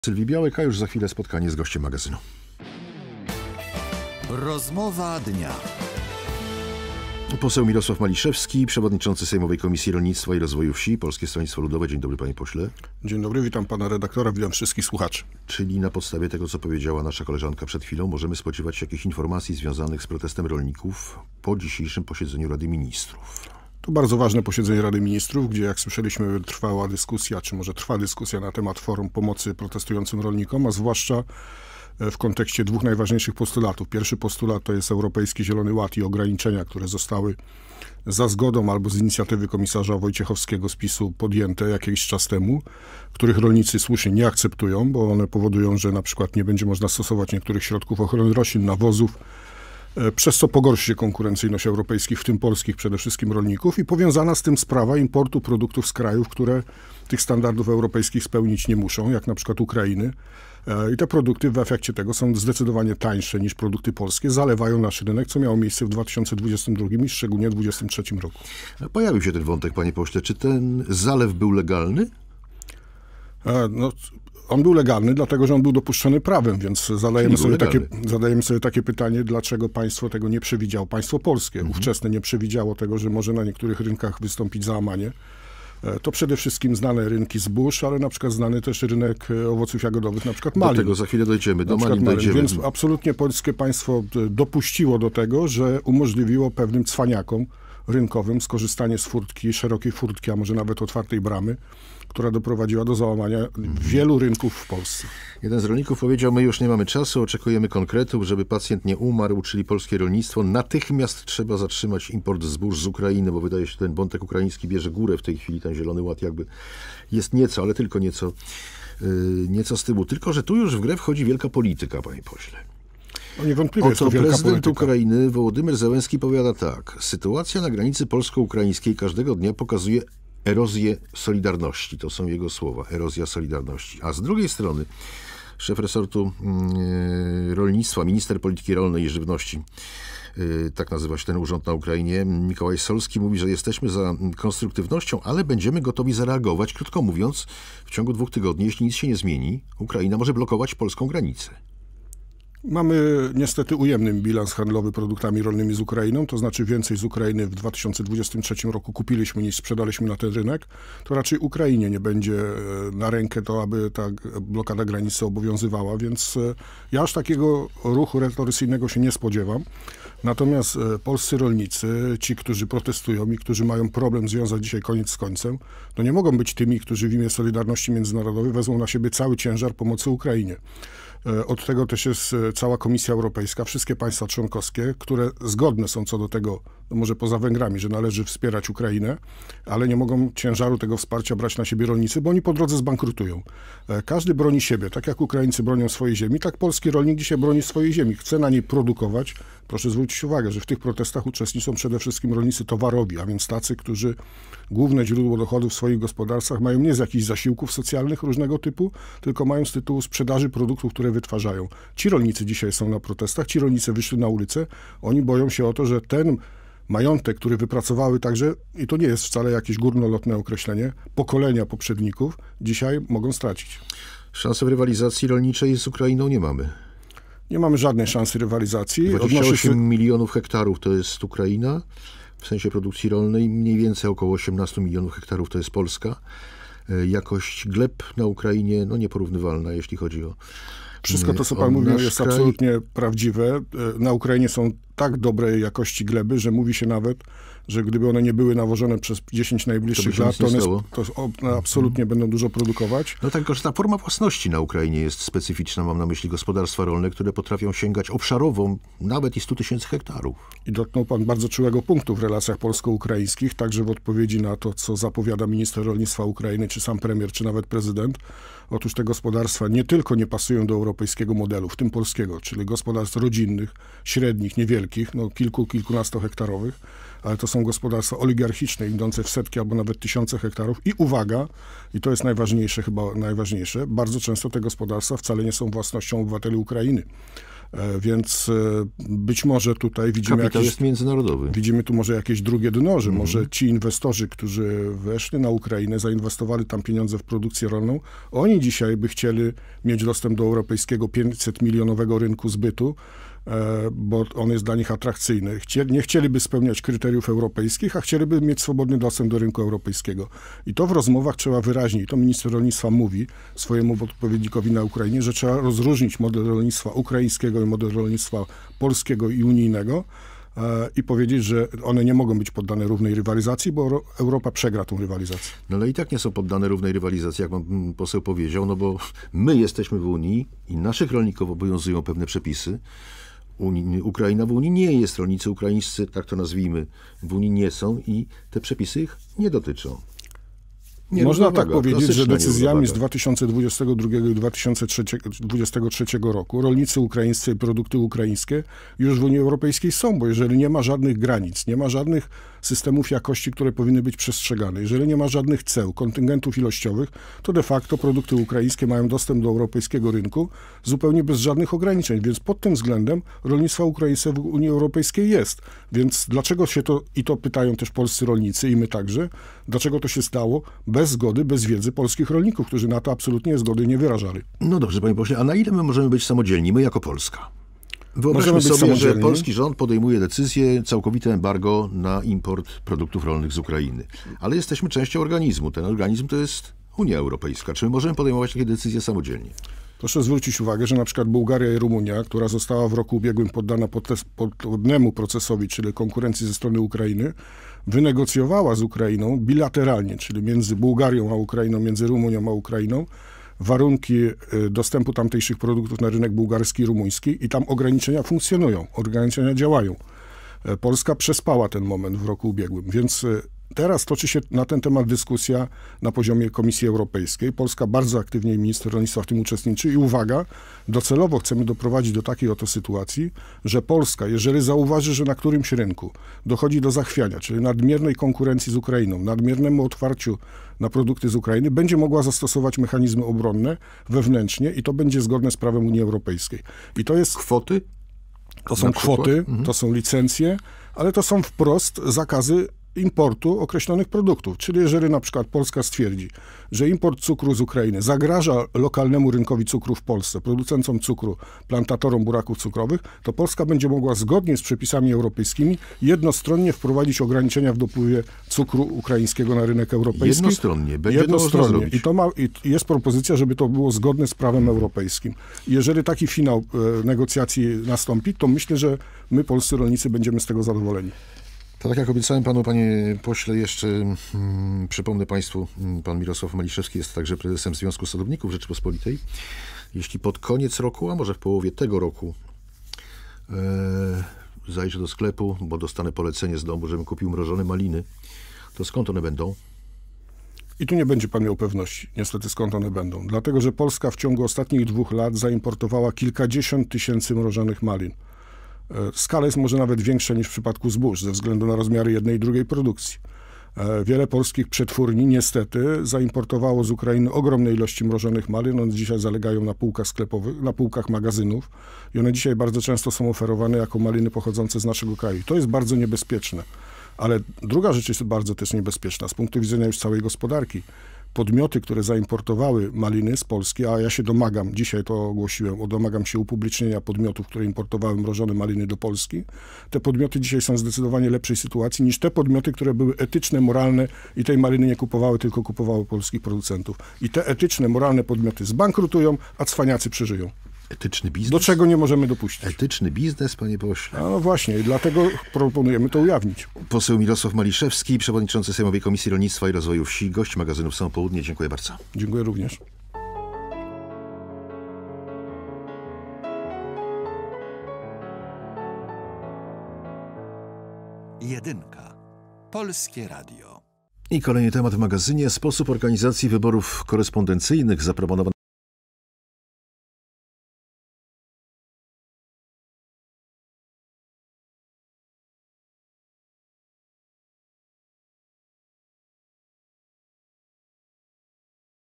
Sylwii Białek, a już za chwilę spotkanie z gościem magazynu. Rozmowa dnia. Poseł Mirosław Maliszewski, przewodniczący Sejmowej Komisji Rolnictwa i Rozwoju Wsi, Polskie Stronnictwo Ludowe. Dzień dobry, panie pośle. Dzień dobry, witam pana redaktora, witam wszystkich słuchaczy. Czyli na podstawie tego, co powiedziała nasza koleżanka przed chwilą, możemy spodziewać się jakichś informacji związanych z protestem rolników po dzisiejszym posiedzeniu Rady Ministrów. To bardzo ważne posiedzenie Rady Ministrów, gdzie jak słyszeliśmy trwała dyskusja, czy może trwa dyskusja na temat forum pomocy protestującym rolnikom, a zwłaszcza w kontekście dwóch najważniejszych postulatów. Pierwszy postulat to jest Europejski Zielony Ład i ograniczenia, które zostały za zgodą albo z inicjatywy komisarza Wojciechowskiego z PiS-u podjęte jakiś czas temu, których rolnicy słusznie nie akceptują, bo one powodują, że na przykład nie będzie można stosować niektórych środków ochrony roślin, nawozów, przez co pogorszy się konkurencyjność europejskich, w tym polskich przede wszystkim rolników, i powiązana z tym sprawa importu produktów z krajów, które tych standardów europejskich spełnić nie muszą, jak na przykład Ukrainy. I te produkty w efekcie tego są zdecydowanie tańsze niż produkty polskie, zalewają nasz rynek, co miało miejsce w 2022 i szczególnie w 2023 roku. Pojawił się ten wątek, panie pośle. Czy ten zalew był legalny? On był legalny, dlatego że on był dopuszczony prawem, więc zadajemy sobie takie pytanie, dlaczego państwo tego nie przewidziało. Państwo polskie ówczesne nie przewidziało tego, że może na niektórych rynkach wystąpić załamanie. To przede wszystkim znane rynki zbóż, ale na przykład znany też rynek owoców jagodowych, na przykład malin. Do tego za chwilę dojdziemy, do malin dojdziemy. Więc absolutnie polskie państwo dopuściło do tego, że umożliwiło pewnym cwaniakom rynkowym skorzystanie z furtki, szerokiej furtki, a może nawet otwartej bramy, która doprowadziła do załamania wielu rynków w Polsce. Jeden z rolników powiedział: my już nie mamy czasu, oczekujemy konkretów, żeby pacjent nie umarł, czyli polskie rolnictwo. Natychmiast trzeba zatrzymać import zbóż z Ukrainy, bo wydaje się, że ten wątek ukraiński bierze górę w tej chwili. Ten Zielony Ład jakby jest nieco, ale tylko nieco z tyłu. Tylko że tu już w grę wchodzi wielka polityka, panie pośle. No niewątpliwie jest to wielka prezydent polityka. Ukrainy Wołodymyr Zełenski powiada tak: sytuacja na granicy polsko-ukraińskiej każdego dnia pokazuje erozję solidarności. To są jego słowa, erozja solidarności. A z drugiej strony szef resortu rolnictwa, minister polityki rolnej i żywności, tak nazywa się ten urząd na Ukrainie, Mikołaj Solski, mówi, że jesteśmy za konstruktywnością, ale będziemy gotowi zareagować. Krótko mówiąc, w ciągu 2 tygodni, jeśli nic się nie zmieni, Ukraina może blokować polską granicę. Mamy niestety ujemny bilans handlowy produktami rolnymi z Ukrainą, to znaczy więcej z Ukrainy w 2023 roku kupiliśmy niż sprzedaliśmy na ten rynek. To raczej Ukrainie nie będzie na rękę to, aby ta blokada granicy obowiązywała, więc ja aż takiego ruchu retorycyjnego się nie spodziewam. Natomiast polscy rolnicy, ci, którzy protestują i którzy mają problem związać dzisiaj koniec z końcem, to nie mogą być tymi, którzy w imię solidarności międzynarodowej wezmą na siebie cały ciężar pomocy Ukrainie. Od tego też jest cała Komisja Europejska, wszystkie państwa członkowskie, które zgodne są co do tego, no może poza Węgrami, że należy wspierać Ukrainę, ale nie mogą ciężaru tego wsparcia brać na siebie rolnicy, bo oni po drodze zbankrutują. Każdy broni siebie, tak jak Ukraińcy bronią swojej ziemi, tak polski rolnik dzisiaj broni swojej ziemi, chce na niej produkować. Proszę zwrócić uwagę, że w tych protestach uczestniczą przede wszystkim rolnicy towarowi, a więc tacy, którzy główne źródło dochodów w swoich gospodarstwach mają nie z jakichś zasiłków socjalnych różnego typu, tylko mają z tytułu sprzedaży produktów, które wytwarzają. Ci rolnicy dzisiaj są na protestach, ci rolnicy wyszli na ulicę, oni boją się o to, że ten majątek, który wypracowały także, i to nie jest wcale jakieś górnolotne określenie, pokolenia poprzedników, dzisiaj mogą stracić. Szansy w rywalizacji rolniczej z Ukrainą nie mamy. Nie mamy żadnej szansy rywalizacji. 28 milionów hektarów to jest Ukraina, w sensie produkcji rolnej, mniej więcej około 18 milionów hektarów to jest Polska. Jakość gleb na Ukrainie nieporównywalna, jeśli chodzi o wszystko to, co pan mówił, jest absolutnie prawdziwe. Na Ukrainie są tak dobrej jakości gleby, że mówi się nawet, że gdyby one nie były nawożone przez 10 najbliższych lat, to one absolutnie będą dużo produkować. No tak, tylko że ta forma własności na Ukrainie jest specyficzna. Mam na myśli gospodarstwa rolne, które potrafią sięgać obszarowo nawet i 100 000 hektarów. I dotknął pan bardzo czułego punktu w relacjach polsko-ukraińskich, także w odpowiedzi na to, co zapowiada minister rolnictwa Ukrainy, czy sam premier, czy nawet prezydent. Otóż te gospodarstwa nie tylko nie pasują do europejskiego modelu, w tym polskiego, czyli gospodarstw rodzinnych, średnich, niewielkich, kilkunastohektarowych, ale to są gospodarstwa oligarchiczne, idące w setki albo nawet tysiące hektarów. I uwaga, i to jest najważniejsze, chyba najważniejsze, bardzo często te gospodarstwa wcale nie są własnością obywateli Ukrainy. Więc być może tutaj widzimy Kapitał jest międzynarodowy. Widzimy tu może jakieś drugie dno, że może ci inwestorzy, którzy weszli na Ukrainę, zainwestowali tam pieniądze w produkcję rolną, oni dzisiaj by chcieli mieć dostęp do europejskiego 500-milionowego rynku zbytu, bo on jest dla nich atrakcyjny. Nie chcieliby spełniać kryteriów europejskich, a chcieliby mieć swobodny dostęp do rynku europejskiego. I to w rozmowach trzeba wyraźnie, i to minister rolnictwa mówi swojemu odpowiednikowi na Ukrainie, że trzeba rozróżnić model rolnictwa ukraińskiego i model rolnictwa polskiego i unijnego i powiedzieć, że one nie mogą być poddane równej rywalizacji, bo Europa przegra tą rywalizację. No ale i tak nie są poddane równej rywalizacji, jak pan poseł powiedział, no bo my jesteśmy w Unii i naszych rolników obowiązują pewne przepisy. Ukraina w Unii nie jest, rolnicy ukraińscy, tak to nazwijmy, w Unii nie są i te przepisy ich nie dotyczą. Można tak powiedzieć, że decyzjami z 2022 i 2023 roku rolnicy ukraińscy i produkty ukraińskie już w Unii Europejskiej są, bo jeżeli nie ma żadnych granic, nie ma żadnych systemów jakości, które powinny być przestrzegane, jeżeli nie ma żadnych ceł, kontyngentów ilościowych, to de facto produkty ukraińskie mają dostęp do europejskiego rynku zupełnie bez żadnych ograniczeń, więc pod tym względem rolnictwo ukraińskie w Unii Europejskiej jest. Więc dlaczego się to, i to pytają też polscy rolnicy i my także, dlaczego to się stało bez zgody, bez wiedzy polskich rolników, którzy na to absolutnie zgody nie wyrażali. No dobrze, panie pośle, a na ile my możemy być samodzielni, my jako Polska? Wyobraźmy sobie, że polski rząd podejmuje decyzję, całkowite embargo na import produktów rolnych z Ukrainy. Ale jesteśmy częścią organizmu. Ten organizm to jest Unia Europejska. Czy my możemy podejmować takie decyzje samodzielnie? Proszę zwrócić uwagę, że na przykład Bułgaria i Rumunia, która została w roku ubiegłym poddana podobnemu procesowi, czyli konkurencji ze strony Ukrainy, wynegocjowała z Ukrainą bilateralnie, czyli między Bułgarią a Ukrainą, między Rumunią a Ukrainą, warunki dostępu tamtejszych produktów na rynek bułgarski i rumuński i tam ograniczenia funkcjonują, ograniczenia działają. Polska przespała ten moment w roku ubiegłym, więc teraz toczy się na ten temat dyskusja na poziomie Komisji Europejskiej. Polska bardzo aktywnie i minister rolnictwa w tym uczestniczy i uwaga, docelowo chcemy doprowadzić do takiej oto sytuacji, że Polska, jeżeli zauważy, że na którymś rynku dochodzi do zachwiania, czyli nadmiernej konkurencji z Ukrainą, nadmiernemu otwarciu na produkty z Ukrainy, będzie mogła zastosować mechanizmy obronne wewnętrznie i to będzie zgodne z prawem Unii Europejskiej. I to jest... Kwoty? To są kwoty, to są licencje, ale to są wprost zakazy importu określonych produktów. Czyli jeżeli na przykład Polska stwierdzi, że import cukru z Ukrainy zagraża lokalnemu rynkowi cukru w Polsce, producentom cukru, plantatorom buraków cukrowych, to Polska będzie mogła zgodnie z przepisami europejskimi jednostronnie wprowadzić ograniczenia w dopływie cukru ukraińskiego na rynek europejski. Jednostronnie. Będzie to można zrobić. I jest propozycja, żeby to było zgodne z prawem europejskim. Jeżeli taki finał negocjacji nastąpi, to myślę, że my, polscy rolnicy, będziemy z tego zadowoleni. To tak jak obiecałem panu, panie pośle, jeszcze przypomnę państwu, pan Mirosław Maliszewski jest także prezesem Związku Sadowników Rzeczypospolitej. Jeśli pod koniec roku, a może w połowie tego roku zajrzę do sklepu, bo dostanę polecenie z domu, żebym kupił mrożone maliny, to skąd one będą? I tu nie będzie pan miał pewności, niestety, skąd one będą. Dlatego, że Polska w ciągu ostatnich 2 lat zaimportowała kilkadziesiąt tysięcy mrożonych malin. Skala jest może nawet większa niż w przypadku zbóż, ze względu na rozmiary jednej i drugiej produkcji. Wiele polskich przetwórni niestety zaimportowało z Ukrainy ogromne ilości mrożonych malin. One dzisiaj zalegają na półkach sklepowych, na półkach magazynów i one dzisiaj bardzo często są oferowane jako maliny pochodzące z naszego kraju. To jest bardzo niebezpieczne. Ale druga rzecz jest bardzo też niebezpieczna z punktu widzenia już całej gospodarki. Podmioty, które zaimportowały maliny z Polski, a ja się domagam, dzisiaj to ogłosiłem, domagam się upublicznienia podmiotów, które importowały mrożone maliny do Polski. Te podmioty dzisiaj są w zdecydowanie lepszej sytuacji niż te podmioty, które były etyczne, moralne i tej maliny nie kupowały, tylko kupowały polskich producentów. I te etyczne, moralne podmioty zbankrutują, a cwaniacy przeżyją. Etyczny biznes? Do czego nie możemy dopuścić. Etyczny biznes, panie pośle. No właśnie, i dlatego proponujemy to ujawnić. Poseł Mirosław Maliszewski, przewodniczący Sejmowej Komisji Rolnictwa i Rozwoju Wsi, gość magazynu Są Południe. Dziękuję bardzo. Dziękuję również. Jedynka. Polskie Radio. I kolejny temat w magazynie. Sposób organizacji wyborów korespondencyjnych zaproponowany